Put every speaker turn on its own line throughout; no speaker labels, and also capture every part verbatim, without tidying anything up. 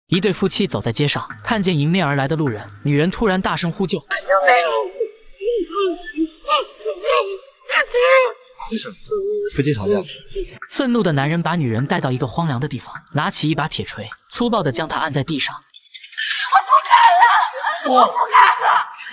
一对夫妻走在街上，看见迎面而来的路人，女人突然大声呼救：“救命！”
没事，夫妻吵架。
愤怒的男人把女人带到一个荒凉的地方，拿起一把铁锤，粗暴地将她按在地上。
我不干了，我不干了！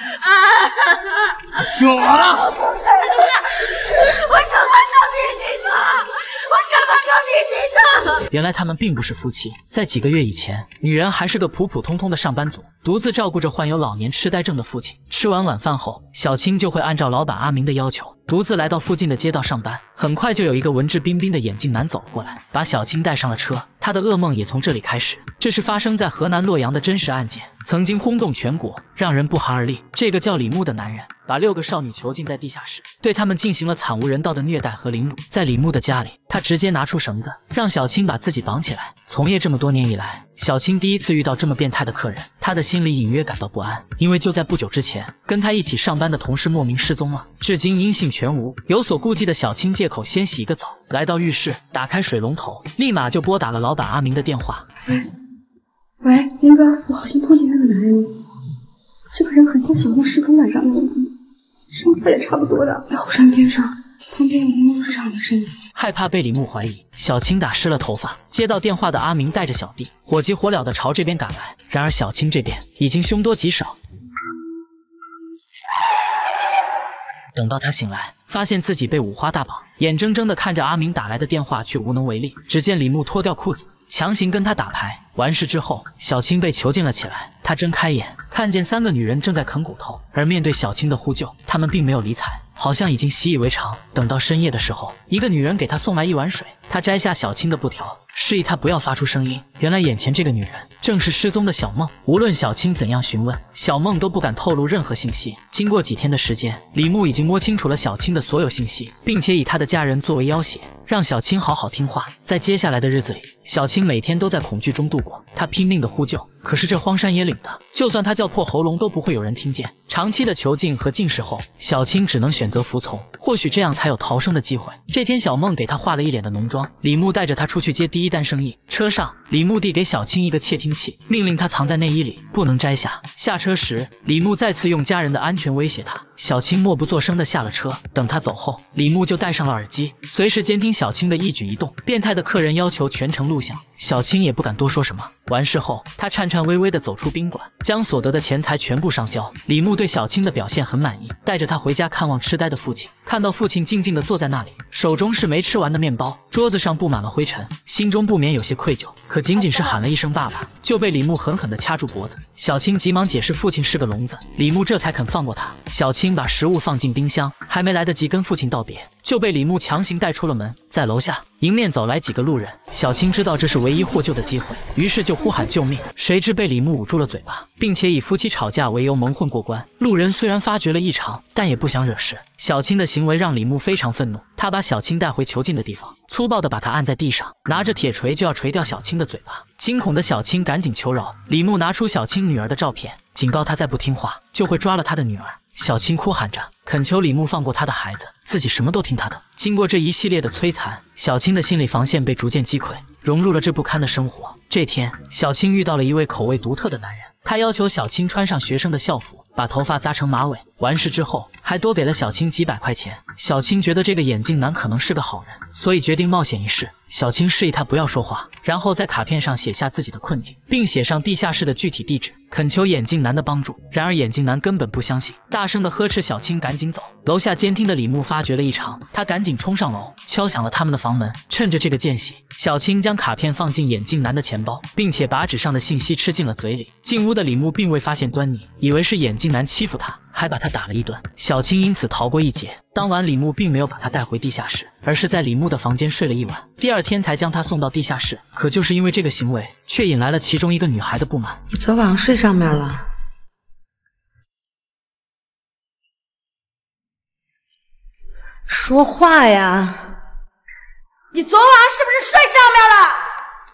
啊！
听我的！
我不干了！我什么都听你的，我什么都听你的。
原来他们并不是夫妻，在几个月以前，女人还是个普普通通的上班族，独自照顾着患有老年痴呆症的父亲。吃完晚饭后，小青就会按照老板阿明的要求，独自来到附近的街道上班。很快就有一个文质彬彬的眼镜男走了过来，把小青带上了车。他的噩梦也从这里开始。这是发生在河南洛阳的真实案件，曾经轰动全国，让人不寒而栗。这个叫李牧的男人把六个少女囚禁在地下室，对他们进行了惨无人道的虐待和凌辱。在李牧的家里，他直接拿出绳子让小青把自己绑起来。从业这么多年以来，小青第一次遇到这么变态的客人，她的心里隐约感到不安，因为就在不久之前，跟她一起上班的同事莫名失踪了，至今音信全无。有所顾忌的小青借口先洗一个澡，来到浴室，打开水龙头，立马就拨打了老板阿明的电话。
喂，喂，明哥，我好像碰见那个男人了。这个人很像小梦失踪晚上那个，身材也差不多的，在后山边上，旁边有牧牧市场的身影。
害怕被李牧怀疑，小青打湿了头发。接到电话的阿明带着小弟火急火燎地朝这边赶来，然而小青这边已经凶多吉少。等到他醒来，发现自己被五花大绑，眼睁睁地看着阿明打来的电话，却无能为力。只见李牧脱掉裤子，强行跟他打牌。完事之后，小青被囚禁了起来。他睁开眼，看见三个女人正在啃骨头，而面对小青的呼救，他们并没有理睬，好像已经习以为常。等到深夜的时候，一个女人给他送来一碗水，他摘下小青的布条，示意她不要发出声音。原来眼前这个女人正是失踪的小梦。无论小青怎样询问，小梦都不敢透露任何信息。经过几天的时间，李牧已经摸清楚了小青的所有信息，并且以他的家人作为要挟，让小青好好听话。在接下来的日子里，小青每天都在恐惧中度过，她拼命的呼救，可是这荒山野岭的，就算她叫破喉咙都不会有人听见。长期的囚禁和禁食后，小青只能选择服从，或许这样才有逃生的机会。这天，小梦给她化了一脸的浓妆，李牧带着她出去接第一单生意。车上，李牧递给小青一个窃听器，命令她藏在内衣里，不能摘下。下车时，李牧再次用家人的安全威胁她。小青默不作声地下了车。等他走后，李牧就戴上了耳机，随时监听小青的一举一动。变态的客人要求全程录像，小青也不敢多说什么。完事后，他颤颤巍巍地走出宾馆，将所得的钱财全部上交。李牧对小青的表现很满意，带着她回家看望痴呆的父亲。看到父亲静静地坐在那里，手中是没吃完的面包，桌子上布满了灰尘，心中不免有些愧疚。可仅仅是喊了一声爸爸，就被李牧狠狠地掐住脖子。小青急忙解释父亲是个聋子，李牧这才肯放过他。小青把食物放进冰箱，还没来得及跟父亲道别，就被李牧强行带出了门。在楼下，迎面走来几个路人，小青知道这是唯一获救的机会，于是就呼喊救命。谁知被李牧捂住了嘴巴，并且以夫妻吵架为由蒙混过关。路人虽然发觉了异常，但也不想惹事。小青的行为让李牧非常愤怒，他把小青带回囚禁的地方，粗暴地把她按在地上，拿着铁锤就要锤掉小青的嘴巴。惊恐的小青赶紧求饶，李牧拿出小青女儿的照片，警告她再不听话就会抓了她的女儿。小青哭喊着恳求李牧放过她的孩子，自己什么都听他的。经过这一系列的摧残，小青的心理防线被逐渐击溃，融入了这不堪的生活。这天，小青遇到了一位口味独特的男人，他要求小青穿上学生的校服，把头发扎成马尾。完事之后，还多给了小青几百块钱。小青觉得这个眼镜男可能是个好人，所以决定冒险一试。小青示意他不要说话，然后在卡片上写下自己的困境，并写上地下室的具体地址，恳求眼镜男的帮助。然而眼镜男根本不相信，大声的呵斥小青赶紧走。楼下监听的李牧发觉了异常，他赶紧冲上楼，敲响了他们的房门。趁着这个间隙，小青将卡片放进眼镜男的钱包，并且把纸上的信息吃进了嘴里。进屋的李牧并未发现端倪，以为是眼镜男欺负他，还把他打了一顿。小青因此逃过一劫。当晚李牧并没有把他带回地下室，而是在李牧的房间睡了一晚，第二天才将他送到地下室。可就是因为这个行为，却引来了其中一个女孩的不满。
你昨晚上睡上面了？说话呀！
你昨晚上是不是睡上面了？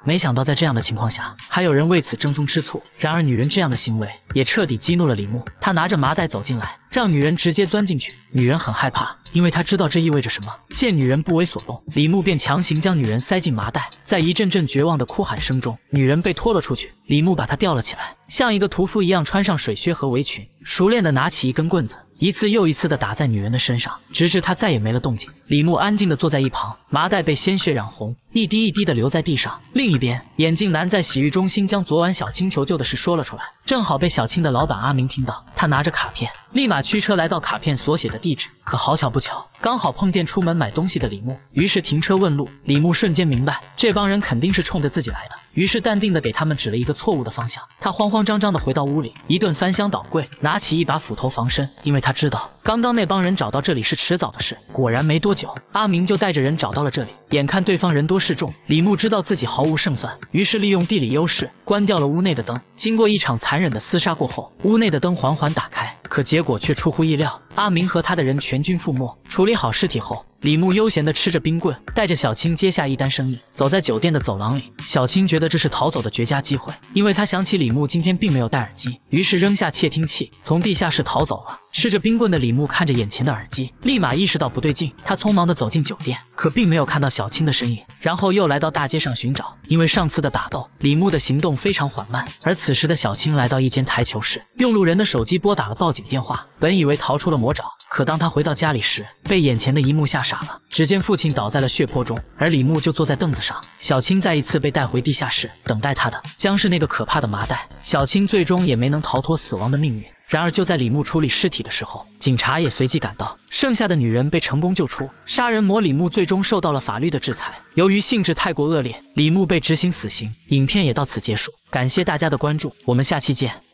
没想到在这样的情况下，还有人为此争风吃醋。然而女人这样的行为也彻底激怒了李牧，他拿着麻袋走进来，让女人直接钻进去。女人很害怕，因为她知道这意味着什么。见女人不为所动，李牧便强行将女人塞进麻袋，在一阵阵绝望的哭喊声中，女人被拖了出去。李牧把她吊了起来，像一个屠夫一样穿上水靴和围裙，熟练地拿起一根棍子，一次又一次地打在女人的身上，直至她再也没了动静。李牧安静地坐在一旁，麻袋被鲜血染红，一滴一滴地流在地上。另一边，眼镜男在洗浴中心将昨晚小青求救的事说了出来，正好被小青的老板阿明听到。他拿着卡片，立马驱车来到卡片所写的地址。可好巧不巧，刚好碰见出门买东西的李牧，于是停车问路。李牧瞬间明白，这帮人肯定是冲着自己来的，于是淡定地给他们指了一个错误的方向。他慌慌张张地回到屋里，一顿翻箱倒柜，拿起一把斧头防身，因为他知道刚刚那帮人找到这里是迟早的事。果然没多久，阿明就带着人找到了这里。眼看对方人多势众，李牧知道自己毫无胜算，于是利用地理优势关掉了屋内的灯。经过一场残忍的厮杀过后，屋内的灯缓缓打开，可结果却出乎意料，阿明和他的人全军覆没。处理好尸体后，李牧悠闲地吃着冰棍，带着小青接下一单生意。走在酒店的走廊里，小青觉得这是逃走的绝佳机会，因为她想起李牧今天并没有戴耳机，于是扔下窃听器，从地下室逃走了。吃着冰棍的李牧看着眼前的耳机，立马意识到不对劲，他匆忙地走进酒店，可并没有看到小青的身影，然后又来到大街上寻找。因为上次的打斗，李牧的行动非常缓慢，而此时的小青来到一间台球室，用路人的手机拨打了报警电话。本以为逃出了魔爪，可当他回到家里时，被眼前的一幕吓傻了。只见父亲倒在了血泊中，而李牧就坐在凳子上。小青再一次被带回地下室，等待他的将是那个可怕的麻袋。小青最终也没能逃脱死亡的命运。然而就在李牧处理尸体的时候，警察也随即赶到，剩下的女人被成功救出。杀人魔李牧最终受到了法律的制裁，由于性质太过恶劣，李牧被执行死刑。影片也到此结束，感谢大家的关注，我们下期见。